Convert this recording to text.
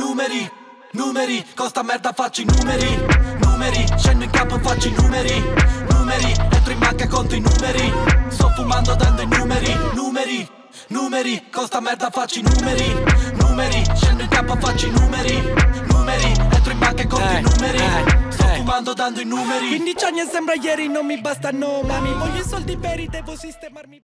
numeri, numeri, con sta merda faccio i numeri, numeri, scendo in campo e faccio i numeri, numeri, entro in banca e conto i numeri, sto fumando dando i numeri, numeri, numeri, con sta merda faccio i numeri, numeri, scendo in campo e faccio i numeri, numeri, entro in banca e conto i numeri, sto fumando dando i numeri. 15 anni e sembra ieri, non mi bastano mani, voglio i soldi veri, devo sistemarmi.